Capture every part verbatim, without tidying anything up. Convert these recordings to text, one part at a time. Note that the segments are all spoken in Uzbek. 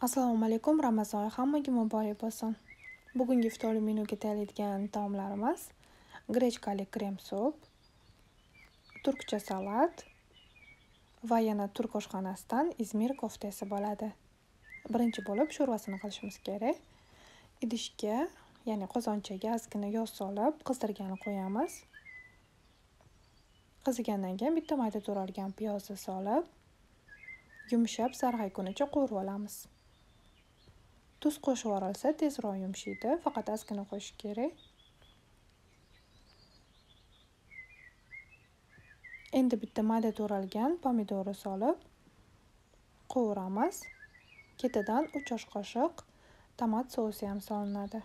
Assalomu alaykum, Ramazon oyi hammaga muborak bo'lsin. Bugungi iftorlik menuga tayyorlaydigan taomlarimiz grechkali krem sup, turkcha salat va yana turk oshxonasidan Izmir koftasi bo'ladi. Birinchi bo'lib sho'rvasini qilishimiz kerak. Idishga, ya'ni qozonchaga ozgina yog' solib, qizdirgani qo'yamiz. Qizigandan keyin bitta mayda to'ralgan piyozni solib, yumshab sarg'ayguncha qovurib olamiz. Tuz qo'shib yuborilsa tezroq yumshaydi, faqat ozgina qo'shish kerak. Endi bitta mayda to'ralgan pomidorni solib qovuramiz. Ketidan uch osh qoshiq tomat sousi ham solinadi.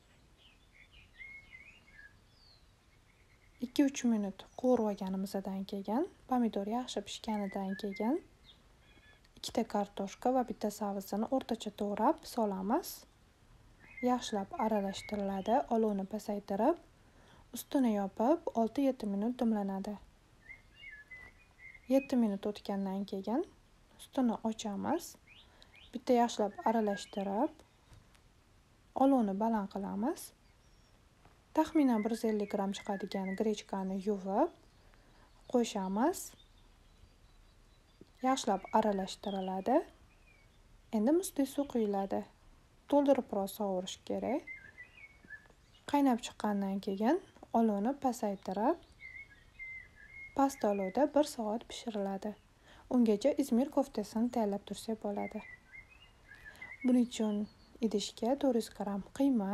ikki uch minut qovurib olganimizdan keyin, pomidor yaxshi pishganidan keyin ikkita kartoshka va bitta sabzini o'rtacha to'g'rab solamiz. Yaxshilab aralashtiriladi. Olovni pasaytirib, ustini yopib olti yetti minut dimlanadi. yetti minut o'tgandan keyin ustini ochamiz. Bitta yaxshilab aralashtirib, olovni baland qilamiz. Taxminan bir yuz ellik gramm chiqadigan grechkani yuvib qo'shamiz. Yaxshilab aralashtiriladi. Endi muzli suv quyiladi. To'ldirib biroz sovurish kerak. Qaynab chiqqandan keyin olovni pasaytirib, past olovda bir soat pishiriladi. Ungacha Izmir koftasini tayyorlab tursak bo'ladi. Buning uchun idishga to'rt yuz gramm qiyma,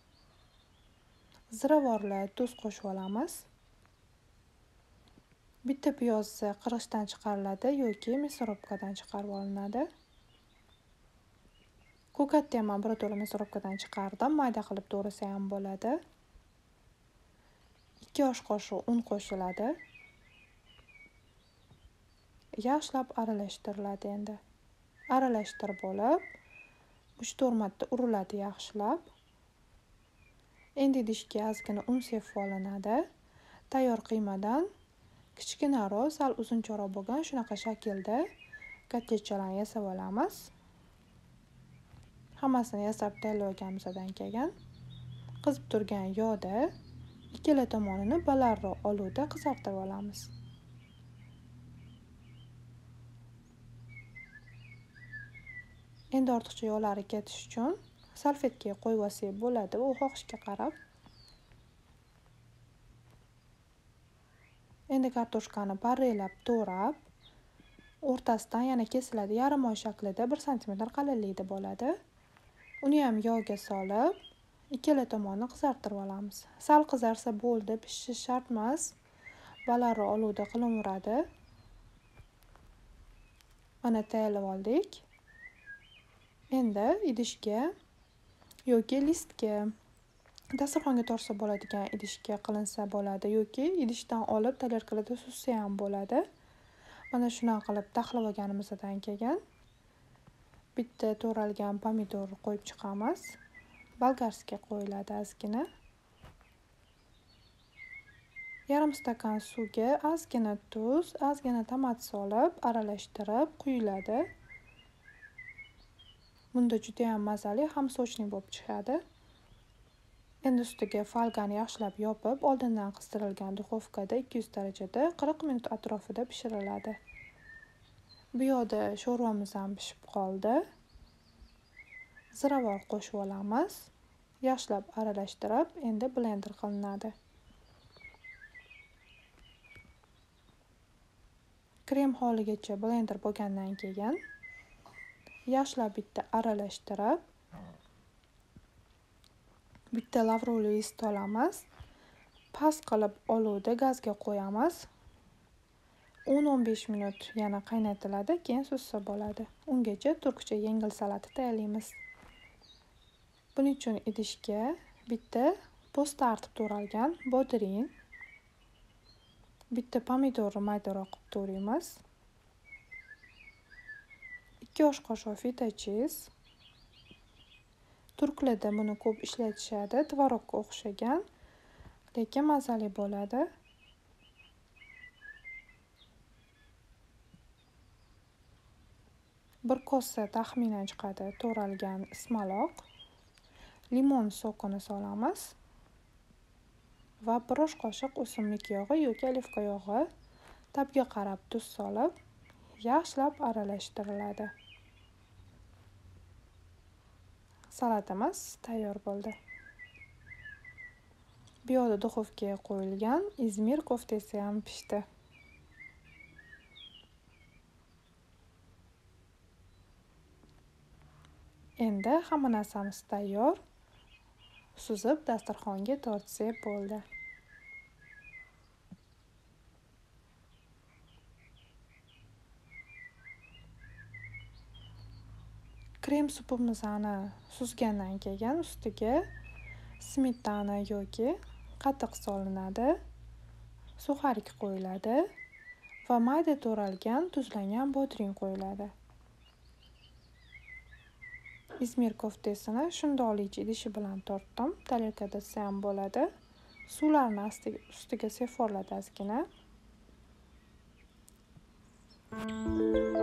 ziravorli tuz qo'shib olamiz. Bitta piyozni qirg'ichdan chiqariladi yoki мясорубкаdan chiqarib olinadi. Ko'katni ham bir to'la мясорубкаdan chiqardim, mayda qilib to'g'rasa ham bo'ladi. ikki osh qoshiq un qo'shiladi. Yaxshilab aralashtiriladi endi. Aralashtirib olib, uch to'rt marta uriladi yaxshilab. Endi idishga ozgina un sepib olinadi. Tayyor qiymadan kichkinaroq, sal uzuncharoq bo'lgan shunaqa shaklda kotletchalarni yasab olamiz. Hammasini yasab tayyorlab olganimizdan keyin qizib turgan yog'da ikkala tomonini balandroq olovda qizartirib olamiz. Endi ortiqcha yog'lari ketish uchun salfetkaga qo'yib olsak bo'ladi, u xohishga qarab. Endi kartoshkani parrelab to'g'rab, o'rtasidan yana kesiladi. Yarim oy shaklida bir santimetr qalinlikda bo'ladi. Uni ham yog'ga solib, ikkala tomonni qizartirib olamiz. Sal qizarsa bo'ldi, pishishi shart emas. Balandroq olovda qilinaveradi. Mana tayyorlab oldik. Endi idishga yoki listga, dasturxonga tortsa bo'ladigan idishga qilinsa bo'ladi yoki idishdan olib talyarkalarda suzsa ham bo'ladi. Mana shunaqa qilib taxlab olganimizdan keyin bitta to'ralgan pomidor qo'yib chiqamiz. Bolgarskiy qo'yiladi ozgina. Yarim stakan suvga ozgina tuz, ozgina tomat solib, aralashtirib quyiladi. Bunda juda ham mazali, ham sochli bo'lib chiqadi. Endi ustiga folgani yaxshilab yopib, oldindan qizdirilgan duxovkada ikki yuz darajada qirq minut atrofida pishiriladi. Bu yoqda sho'rvamiz ham pishib qoldi. Ziravor qo'shib olamiz. Yaxshilab aralashtirib, endi blender qilinadi. Krem holigacha blender bo'lgandan keyin yaxshilab bitta aralashtirib, bitta lavruli list olamiz. Past qilib olovda gazga qo'yamiz. o'n o'n besh minut yana qaynatiladi, keyin suzsa bo'ladi. Ungacha turkcha yengil salat tayyorlaymiz. Buning uchun idishga bitta po'sta artib to'ralgan bodring, bitta pomidorni maydaroq qilib to'raymiz. ikki osh qoshiq feta cheese. Turklarda buni ko'p ishlatishadi, tvorogga o'xshagan, lekin mazali bo'ladi. bir kosa taxminan chiqadi to'ralgan ismaloq, limon sokini solamiz va bir osh qoshiq o'simlik yog'i yoki olivka yog'i, tabga qarab tuz solib, yaxshilab aralashtiriladi. Salatimiz tayyor bo'ldi. Bu yoqda duxovkaga qo'yilgan Izmir koftasi ham pishdi. Endi hamma narsamiz tayyor. Suzib dasturxonga tortsak bo'ldi. Krem supimizni suzgandan keyin ustiga smetana yoki qatiq solinadi, suxarik qo'yiladi va mayda to'ralgan tuzlangan bodring qo'yiladi. Izmir koftasini shundoqlik idishi bilan tortdim. Tarelkada desa ham bo'ladi. Suvlarni ustiga seforladi ozgina.